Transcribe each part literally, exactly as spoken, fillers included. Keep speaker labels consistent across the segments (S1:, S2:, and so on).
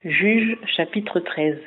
S1: Juges chapitre treize.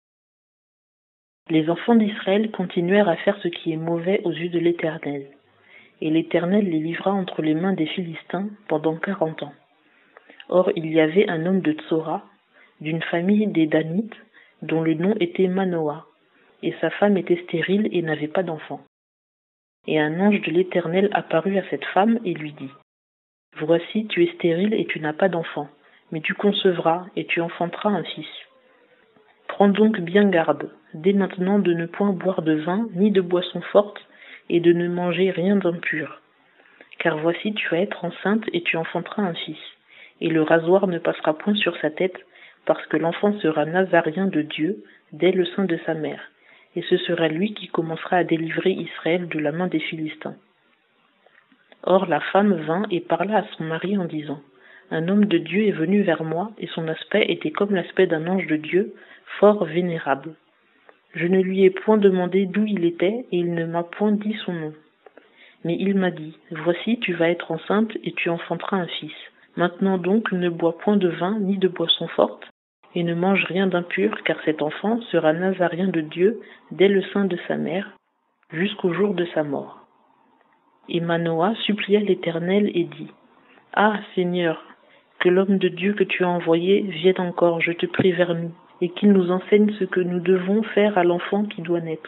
S1: Les enfants d'Israël continuèrent à faire ce qui est mauvais aux yeux de l'Éternel, et l'Éternel les livra entre les mains des Philistins pendant quarante ans. Or il y avait un homme de Tsora, d'une famille des Danites, dont le nom était Manoah, et sa femme était stérile et n'avait pas d'enfant. Et un ange de l'Éternel apparut à cette femme et lui dit : « Voici, tu es stérile et tu n'as pas d'enfant, mais tu concevras et tu enfanteras un fils. Prends donc bien garde, dès maintenant, de ne point boire de vin ni de boisson forte, et de ne manger rien d'impur. Car voici, tu vas être enceinte et tu enfanteras un fils, et le rasoir ne passera point sur sa tête, parce que l'enfant sera nazaréen de Dieu dès le sein de sa mère, et ce sera lui qui commencera à délivrer Israël de la main des Philistins. » Or la femme vint et parla à son mari en disant : « Un homme de Dieu est venu vers moi, et son aspect était comme l'aspect d'un ange de Dieu, fort vénérable. Je ne lui ai point demandé d'où il était, et il ne m'a point dit son nom. Mais il m'a dit : Voici, tu vas être enceinte, et tu enfanteras un fils. Maintenant donc, ne bois point de vin, ni de boisson forte, et ne mange rien d'impur, car cet enfant sera nazaréen de Dieu dès le sein de sa mère, jusqu'au jour de sa mort. » Et Manoah supplia l'Éternel et dit : « Ah, Seigneur, que l'homme de Dieu que tu as envoyé vienne encore, je te prie, vers nous, et qu'il nous enseigne ce que nous devons faire à l'enfant qui doit naître. »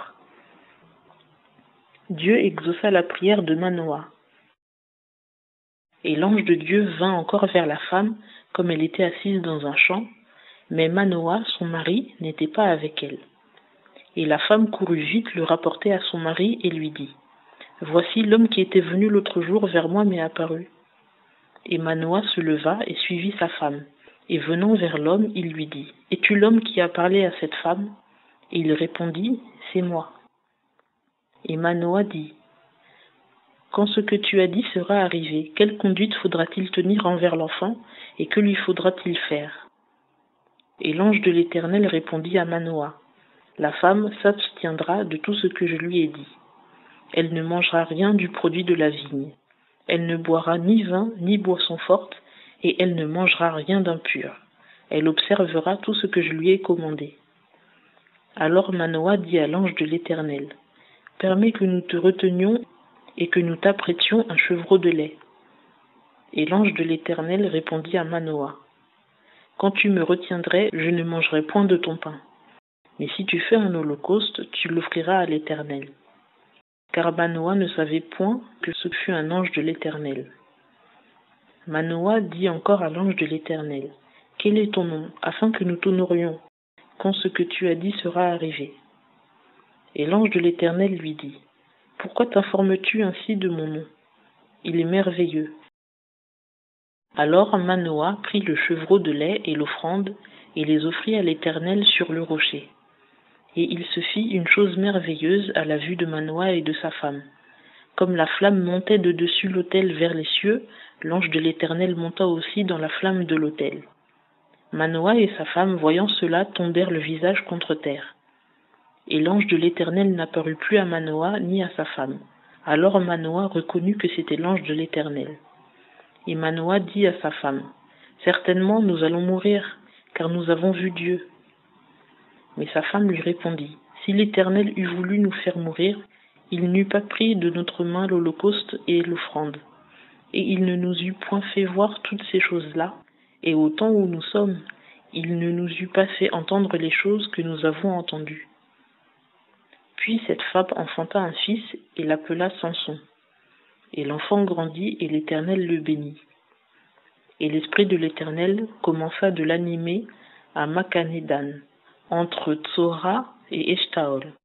S1: Dieu exauça la prière de Manoah. Et l'ange de Dieu vint encore vers la femme, comme elle était assise dans un champ, mais Manoah, son mari, n'était pas avec elle. Et la femme courut vite le rapporter à son mari et lui dit : « Voici, l'homme qui était venu l'autre jour vers moi m'est apparu. » Et Manoah se leva et suivit sa femme. Et venant vers l'homme, il lui dit : « Es-tu l'homme qui a parlé à cette femme ? » Et il répondit : « C'est moi. » Et Manoah dit : « Quand ce que tu as dit sera arrivé, quelle conduite faudra-t-il tenir envers l'enfant, et que lui faudra-t-il faire ? » Et l'ange de l'Éternel répondit à Manoah : « La femme s'abstiendra de tout ce que je lui ai dit. Elle ne mangera rien du produit de la vigne. Elle ne boira ni vin ni boisson forte, et elle ne mangera rien d'impur. Elle observera tout ce que je lui ai commandé. » Alors Manoah dit à l'ange de l'Éternel : « Permets que nous te retenions et que nous t'apprêtions un chevreau de lait. » Et l'ange de l'Éternel répondit à Manoah : « Quand tu me retiendrais, je ne mangerai point de ton pain. Mais si tu fais un holocauste, tu l'offriras à l'Éternel. » Car Manoah ne savait point que ce fut un ange de l'Éternel. Manoah dit encore à l'ange de l'Éternel : « Quel est ton nom, afin que nous t'honorions, quand ce que tu as dit sera arrivé ? » Et l'ange de l'Éternel lui dit : « Pourquoi t'informes-tu ainsi de mon nom ? Il est merveilleux. » Alors Manoah prit le chevreau de lait et l'offrande, et les offrit à l'Éternel sur le rocher. Et il se fit une chose merveilleuse à la vue de Manoah et de sa femme. Comme la flamme montait de dessus l'autel vers les cieux, l'ange de l'Éternel monta aussi dans la flamme de l'autel. Manoah et sa femme, voyant cela, tombèrent le visage contre terre. Et l'ange de l'Éternel n'apparut plus à Manoah ni à sa femme. Alors Manoah reconnut que c'était l'ange de l'Éternel. Et Manoah dit à sa femme : « Certainement nous allons mourir, car nous avons vu Dieu. » Mais sa femme lui répondit : « Si l'Éternel eût voulu nous faire mourir, il n'eût pas pris de notre main l'holocauste et l'offrande, et il ne nous eût point fait voir toutes ces choses-là, et au temps où nous sommes, il ne nous eût pas fait entendre les choses que nous avons entendues. » Puis cette femme enfanta un fils et l'appela Samson. Et l'enfant grandit et l'Éternel le bénit. Et l'Esprit de l'Éternel commença de l'animer à Makhanedan, entre Tsora et Eshtaol.